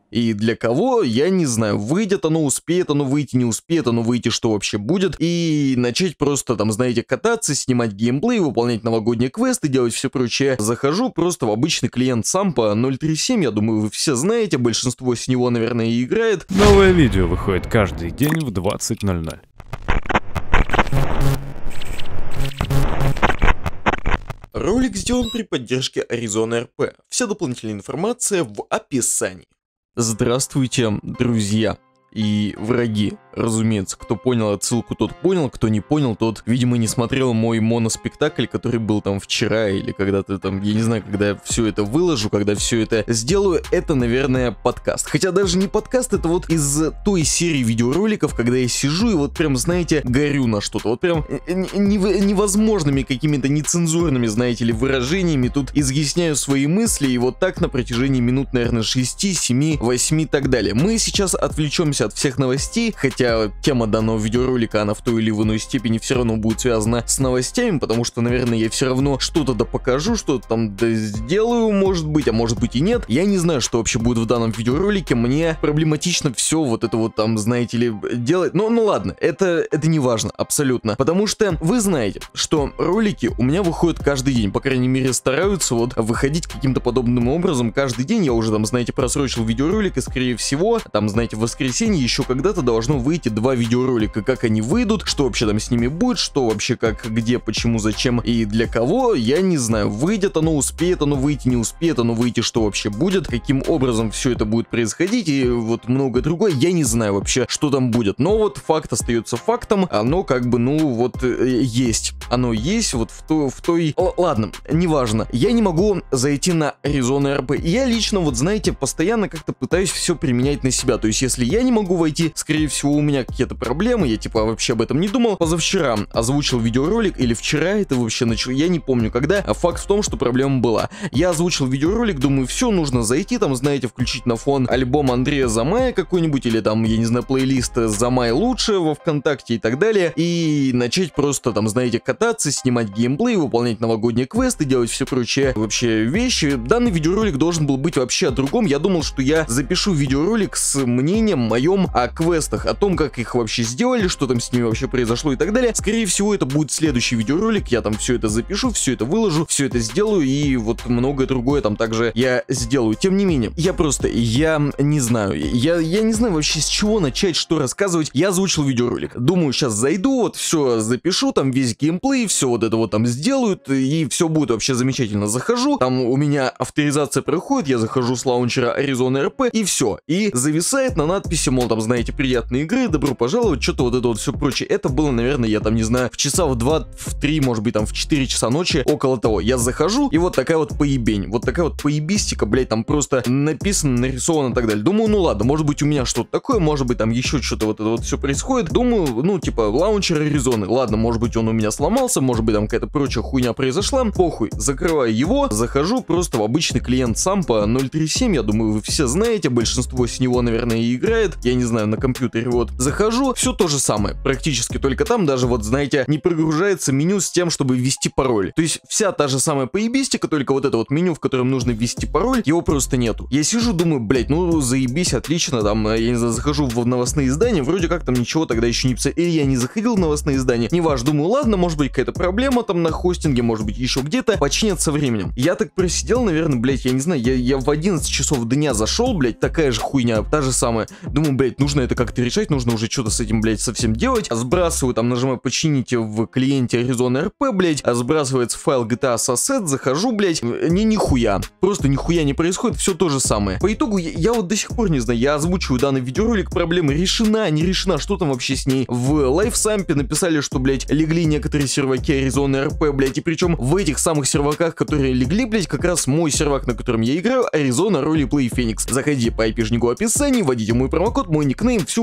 И для кого, я не знаю, выйдет оно, успеет оно выйти, не успеет оно выйти, что вообще будет. И начать просто там, знаете, кататься, снимать геймплей, выполнять новогодние квесты, делать все прочее. Захожу просто в обычный клиент Сампа 0.3.7, я думаю, вы все знаете, большинство с него, наверное, и играет. Новое видео выходит каждый день в 20:00. Ролик сделан при поддержке Arizona RP. Вся дополнительная информация в описании. Здравствуйте, друзья и враги. Разумеется, кто понял отсылку, тот понял, кто не понял, тот, видимо, не смотрел мой моноспектакль, который был там вчера или когда-то там, я не знаю, когда я все это выложу, когда все это сделаю, это, наверное, подкаст. Хотя даже не подкаст, это вот из той серии видеороликов, когда я сижу и вот прям, знаете, горю на что-то, вот прям невозможными какими-то нецензурными, знаете ли, выражениями тут изъясняю свои мысли и вот так на протяжении минут, наверное, 6, 7, 8 и так далее. Мы сейчас отвлечемся от всех новостей, хотя тема данного видеоролика, она в той или иной степени все равно будет связана с новостями, потому что, наверное, я все равно что-то да покажу, что-то там да сделаю, может быть, а может быть и нет. Я не знаю, что вообще будет в данном видеоролике, мне проблематично все вот это вот там, знаете ли, делать. Ну ладно, это не важно, абсолютно, потому что вы знаете, что ролики у меня выходят каждый день, по крайней мере, стараются вот выходить каким-то подобным образом каждый день. Я уже там, знаете, просрочил видеоролик, и скорее всего, там, знаете, в воскресенье еще когда-то должно выйти 2 видеоролика, как они выйдут, что вообще там с ними будет, что вообще как, где, почему, зачем и для кого, я не знаю, выйдет оно, успеет оно выйти, не успеет оно выйти, что вообще будет, каким образом все это будет происходить и вот многое другое, я не знаю вообще, что там будет, но вот факт остается фактом, оно как бы, ну вот есть, оно есть вот в той... Ладно, неважно, я не могу зайти на Arizona RP, я лично вот, знаете, постоянно как-то пытаюсь все применять на себя, то есть если я не могу войти, скорее всего у меня какие-то проблемы, я типа вообще об этом не думал. Позавчера озвучил видеоролик, или вчера это вообще начал, я не помню когда, а факт в том, что проблема была. Я озвучил видеоролик, думаю, все, нужно зайти, там, знаете, включить на фон альбом Андрея Замая какой-нибудь, или там, я не знаю, плейлист Замай лучше во ВКонтакте и так далее, и начать просто там, знаете, кататься, снимать геймплей, выполнять новогодние квесты, делать все прочие вообще вещи. Данный видеоролик должен был быть вообще о другом, я думал, что я запишу видеоролик с мнением моем о квестах, о том, как их вообще сделали, что там с ними вообще произошло и так далее. Скорее всего, это будет следующий видеоролик, я там все это запишу, все это выложу, все это сделаю, и вот многое другое там также я сделаю. Тем не менее, я не знаю, я не знаю вообще с чего начать, что рассказывать. Я озвучил видеоролик. Думаю, сейчас зайду, вот все запишу, там весь геймплей, все вот это вот там сделают, и все будет вообще замечательно. Захожу, там у меня авторизация проходит, я захожу с лаунчера Arizona RP, и все. И зависает на надписи, мол, там, знаете, приятные игры, добро пожаловать, что-то вот это вот все прочее. Это было, наверное, я там, не знаю, в часа в 2, в 3, может быть, там в 4 часа ночи, около того. Я захожу, и вот такая вот поебень, вот такая вот поебистика, блять, там просто написано, нарисовано и так далее. Думаю, ну ладно, может быть у меня что-то такое, может быть там еще что-то вот это вот все происходит. Думаю, ну типа лаунчер Arizona, ладно, может быть он у меня сломался, может быть там какая-то прочая хуйня произошла, похуй, закрываю его, захожу просто в обычный клиент Сампа 0.3.7, я думаю, вы все знаете, большинство с него, наверное, и играет, я не знаю, на компьютере вот. Захожу, все то же самое, практически, только там даже вот, знаете, не прогружается меню с тем, чтобы ввести пароль. То есть вся та же самая поебистика, только вот это вот меню, в котором нужно ввести пароль, его просто нету. Я сижу, думаю, блять, ну заебись, отлично, там, я не знаю, захожу в новостные издания, вроде как там ничего тогда еще не писали, или я не заходил в новостные издания, не важно, думаю, ладно, может быть какая-то проблема там на хостинге, может быть еще где-то, починят со временем. Я так просидел, наверное, блять, я не знаю, я в 11 часов дня зашел, блять, такая же хуйня, та же самая, думаю, блять, нужно это как-то решать, нужно уже что-то с этим, блять, совсем делать, сбрасываю, там, нажимаю почините в клиенте Arizona RP, блять, сбрасывается файл GTA Asset, захожу, блять, нихуя, просто нихуя не происходит, все то же самое. По итогу, я вот до сих пор не знаю, я озвучиваю данный видеоролик, проблема решена, не решена, что там вообще с ней. В LiveSamp написали, что, блять, легли некоторые серваки Arizona RP, блять, и причем в этих самых серваках, которые легли, блять, как раз мой сервак, на котором я играю, Arizona Roleplay Phoenix. Заходите по IP-шнику в описании, вводите мой промокод, мой никнейм, всю хуйню,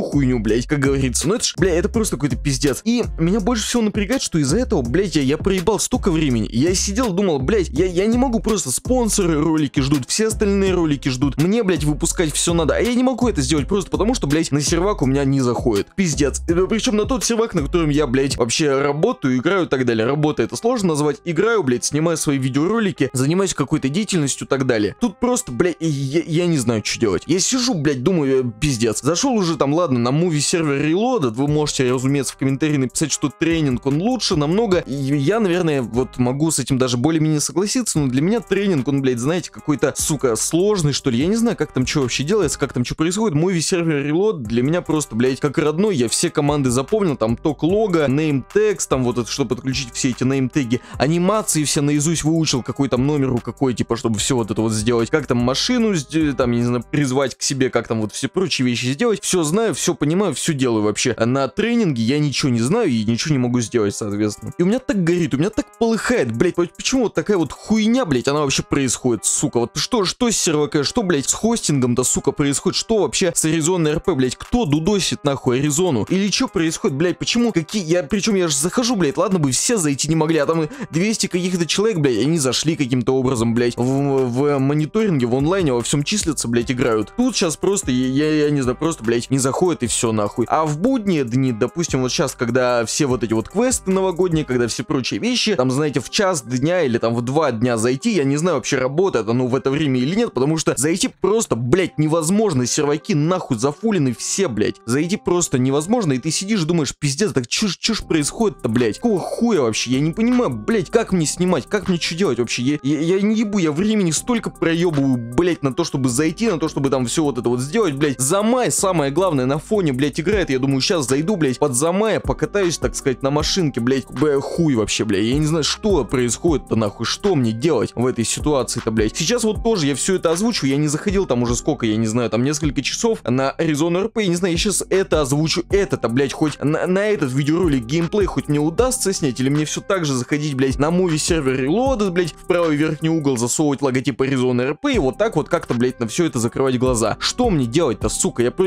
блядь, как говорится. Ну это ж, блядь, это просто какой-то пиздец. И меня больше всего напрягает, что из-за этого, блядь, я проебал столько времени. Я сидел, думал, блядь, я не могу, просто спонсоры ролики ждут, все остальные ролики ждут. Мне, блядь, выпускать все надо. А я не могу это сделать просто потому, что, блядь, на сервак у меня не заходит. Пиздец. Причем на тот сервак, на котором я, блядь, вообще работаю, играю и так далее. Работа это сложно назвать. Играю, блядь, снимаю свои видеоролики, занимаюсь какой-то деятельностью и так далее. Тут просто, блядь, я не знаю, что делать. Я сижу, блядь, думаю, пиздец. Зашел уже там, ладно, на муви сервер Reloaded. Вы можете, разумеется, в комментарии написать, что тренинг, он лучше намного. И я, наверное, вот могу с этим даже более-менее согласиться, но для меня тренинг, он, блядь, знаете, какой-то, сука, сложный, что ли. Я не знаю, как там что вообще делается, как там что происходит. Муви сервер Reload для меня просто, блядь, как родной. Я все команды запомнил, там ток лого, name text, там вот это, чтобы подключить все эти name теги, анимации все наизусть выучил, какой там номер у какой, типа, чтобы все вот это вот сделать, как там машину, там, я не знаю, призвать к себе, как там вот все прочие вещи сделать, все знаю, все понимаю, все делаю вообще. А на тренинге я ничего не знаю и ничего не могу сделать, соответственно. И у меня так горит, у меня так полыхает, блядь, почему вот такая вот хуйня, блядь, она вообще происходит, сука, вот что с сервака, что, блядь, с хостингом-то, сука, происходит, что вообще с Аризоной РП, блядь, кто дудосит нахуй Аризону, или что происходит, блядь, почему, причем я же захожу, блядь, ладно бы все зайти не могли, а там 200 каких-то человек, блядь, они зашли каким-то образом, блядь, в мониторинге, в онлайне, во всем числятся, блядь, играют. Тут сейчас просто, я не знаю, просто, блядь, не заходит и все нахуй. А в будние дни, допустим, вот сейчас, когда все вот эти вот квесты новогодние, когда все прочие вещи, там, знаете, в час дня или там в 2 дня зайти, я не знаю, вообще работает оно в это время или нет, потому что зайти просто, блядь, невозможно, серваки нахуй зафулены все, блядь. Зайти просто невозможно, и ты сидишь, думаешь, пиздец, так чё ж происходит-то, блядь? Какого хуя вообще? Я не понимаю, блядь, как мне снимать, как мне что делать вообще? Я не ебу, я времени столько проебываю, блядь, на то, чтобы зайти, на то, чтобы там все вот это вот сделать, блядь. Замай, самое главное, на фоне, блядь, играет. Я думаю, сейчас зайду, блядь, под Замая, покатаюсь, так сказать, на машинке, блядь. Хуй вообще, блядь. Я не знаю, что происходит-то, нахуй, что мне делать в этой ситуации-то, блядь. Сейчас вот тоже я все это озвучу, я не заходил там уже сколько, я не знаю, там несколько часов на Аризону РП, я не знаю, я сейчас это озвучу, это-то, блядь, хоть на этот видеоролик геймплей хоть мне удастся снять, или мне все так же заходить, блядь, на муви сервер Reloaded, блядь, в правый верхний угол засовывать логотип Аризоны РП и вот так вот как-то, блядь, на все это закрывать глаза. Что мне делать-то, сука? Я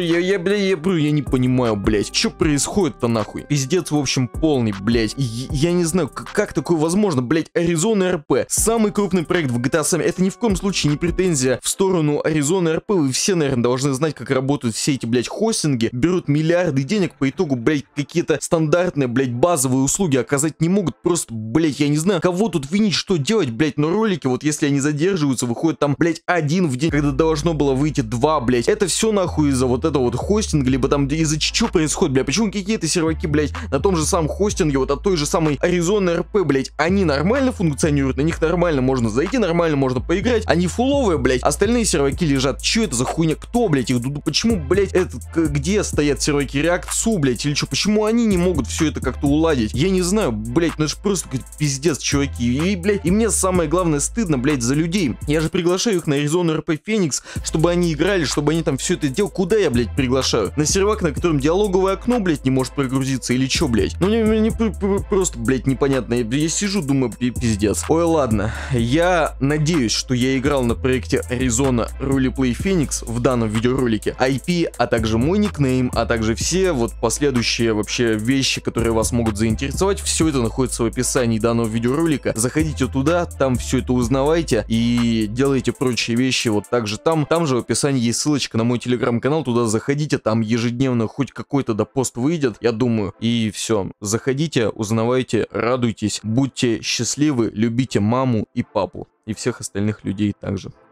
не понимаю, блядь. Что происходит-то нахуй? Пиздец, в общем, полный, блядь. Я не знаю, как такое возможно, блядь, Аризона РП. Самый крупный проект в GTA Sam. Это ни в коем случае не претензия в сторону Аризоны РП. Вы все, наверное, должны знать, как работают все эти, блядь, хостинги. Берут миллиарды денег, по итогу, блядь, какие-то стандартные, блядь, базовые услуги оказать не могут. Просто, блядь, я не знаю, кого тут винить, что делать, блядь, но ролики, вот если они задерживаются, выходит там, блядь, один в день, когда должно было выйти 2, блядь. Это все нахуй из-за вот этого вот хостинга, либо там из-за чего происходит, блядь. Почему какие-то серваки, блядь, на том же самом хостинге, вот от той же самой Аризоны РП, блядь, они нормально функционируют, на них нормально можно зайти, нормально можно поиграть. Они фуловые, блядь, остальные серваки лежат. Че это за хуйня? Кто, блядь, их дуду? Почему, блядь, где стоят серваки React, блядь, или что? Почему они не могут все это как-то уладить? Я не знаю, блядь, ну это ж просто какой-то пиздец, чуваки. И, блядь, и мне самое главное стыдно, блядь, за людей. Я же приглашаю их на Аризону РП Феникс, чтобы они играли, чтобы они там все это делали. Куда я, блядь, приглашаю? На сервак, на котором диалоговое окно, блядь, не может прогрузиться или что, блядь? Ну, мне просто, блядь, непонятно. Я сижу, думаю, пиздец. Ой, ладно. Я надеюсь, что я играл на проекте Arizona Roleplay Phoenix в данном видеоролике. IP, а также мой никнейм, а также все вот последующие вообще вещи, которые вас могут заинтересовать. Все это находится в описании данного видеоролика. Заходите туда, там все это узнавайте и делайте прочие вещи вот так же там. Там же в описании есть ссылочка на мой телеграм-канал, туда заходите, там ежедневно хоть какой-то допост выйдет, я думаю. И все, заходите, узнавайте, радуйтесь, будьте счастливы, любите маму и папу и всех остальных людей также.